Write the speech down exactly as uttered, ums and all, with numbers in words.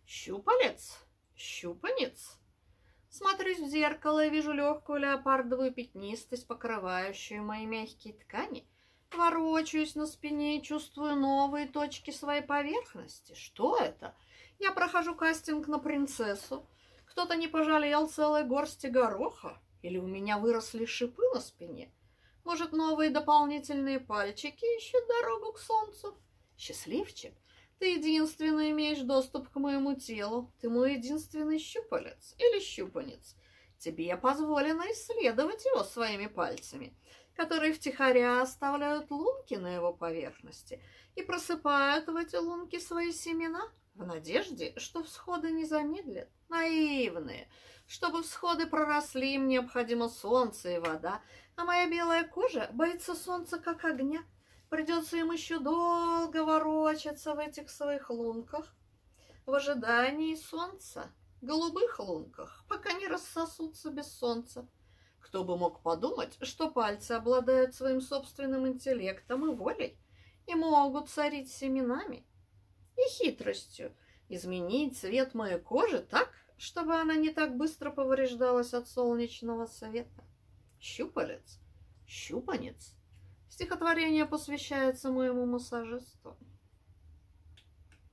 Щупалец, щупанец. Смотрюсь в зеркало и вижу легкую леопардовую пятнистость, покрывающую мои мягкие ткани. Ворочаюсь на спине и чувствую новые точки своей поверхности. Что это? Я прохожу кастинг на принцессу. Кто-то не пожалел целой горсти гороха? Или у меня выросли шипы на спине? Может, новые дополнительные пальчики ищут дорогу к солнцу? Счастливчик, ты единственный имеешь доступ к моему телу. Ты мой единственный щупалец или щупанец. Тебе позволено исследовать его своими пальцами, которые втихаря оставляют лунки на его поверхности и просыпают в эти лунки свои семена в надежде, что всходы не замедлят. Наивные. Чтобы всходы проросли, им необходимо солнце и вода, а моя белая кожа боится солнца как огня. Придется им еще долго ворочаться в этих своих лунках, в ожидании солнца, голубых лунках, пока не рассосутся без солнца. Кто бы мог подумать, что пальцы обладают своим собственным интеллектом и волей и могут царить семенами и хитростью, изменить цвет моей кожи так, чтобы она не так быстро повреждалась от солнечного света. Щупалец, щупанец. Стихотворение посвящается моему массажисту.